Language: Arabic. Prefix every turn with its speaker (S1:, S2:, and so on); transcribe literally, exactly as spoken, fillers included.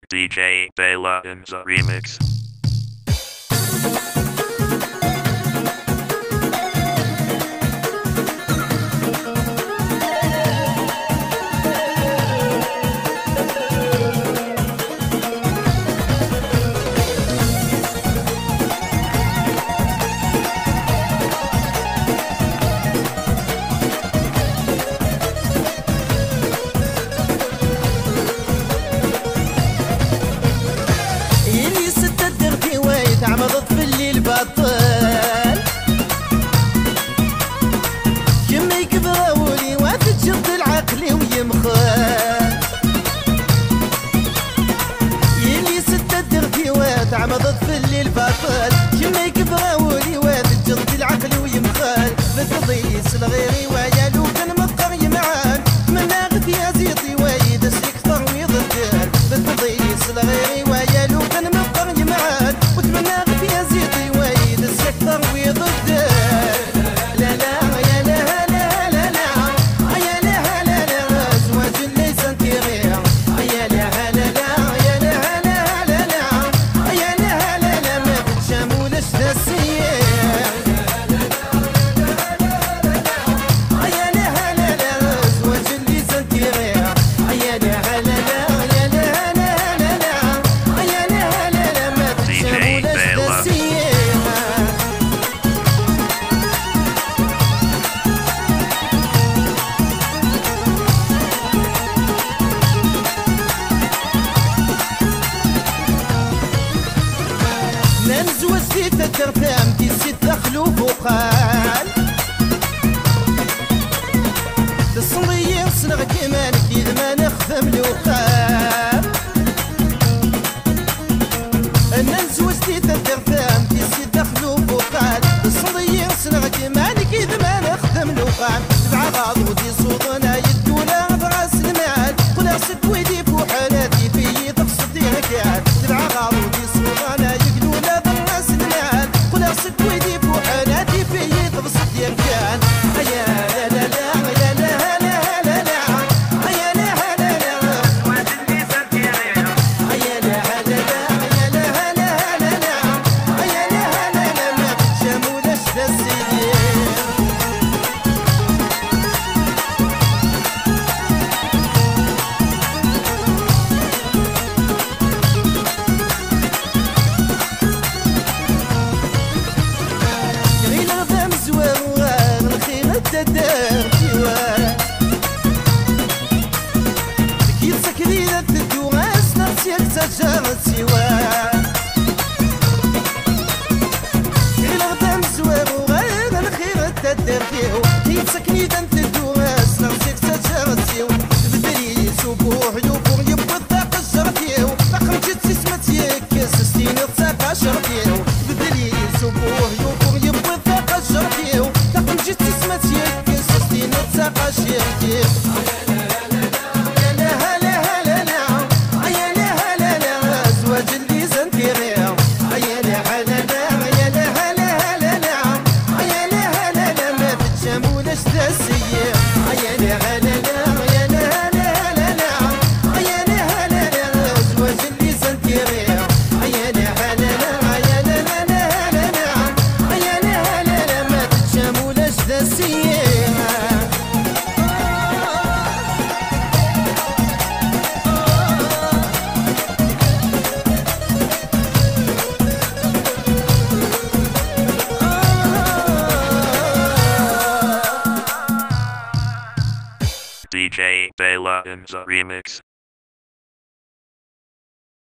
S1: D J BeLLa in the remix.
S2: تعمضت في الليل بطل كم يكبرولي وتجد العقل ويمخل يلي ستة درتي وتعمضت في الليل بطل كم يكبرولي وتجد العقل ويمخل بتضيس لغيري ويالو كان مضطر يمعان من اغث يا زيطي ويدس يكثر ويضدل بتضيس لغيري ويالو كان مضطر يمعان وتمنى يا زيطي ويد السكتر ويضد لا لا يا لا لا لا لا يا لا لا لا زواج اللي سنتيريا يا لا لا لا يا لا لا لا لا يا لا لا لا ما بتشامولش نسيه يا لا لا لا زواج اللي سنتيريا يا لا لا لا يا لا لا لا لا يا لا لا لا ما بتشامولش ننزوز في تترفام دي ست مخلوف وقال تصلي صنغ كمان كيد ما نخدم الوقال ننزوز في تترفام دي ست مخلوف وقال تصلي صنغ كمان كيد ما نخدم الوقال تبع غاض ودي صوتنا يدونا براس المال قل صد ويدي بوحالاتي في تقصد يهكال تبع غاض ودي صوتنا يقلونا براس المال قل صد ويدي بوحالاتي في تقصد يهكال يا لا لا لا يا لا لا لا لا يا لا لا لا وادني سنتيريا يا لا لا لا يا لا لا لا لا يا لا لا لا ما بتشامولش تسير الدار سوا كيف سكرينة الدواس نفسك سجارة سوا إلى غدام سوا وغير الخير الدار كيف سكرينة الدواس نفسك سجارة سوا بدري سبوح يوفو يبقى الطاقة الشرطيو رقم جت سسمت يكس ستين الطاقة الشرطيو بدري سبوح يوفو يبقى الطاقة الشرطيو رقم جت سسمت يكس نتساقى شيرتي يا لا لا لا لا يا لا لا لا زواج اللي زنتيريا يا لا لا لا يا لا لا لا لا يا لا لا لا ما بتشامولش تسير يا لا لا لا يا لا لا لا لا يا لا لا لا زواج اللي زنتيريا يا لا لا لا يا لا لا لا لا يا لا لا لا ما بتشامولش تسير
S1: D J BeLLa in the remix.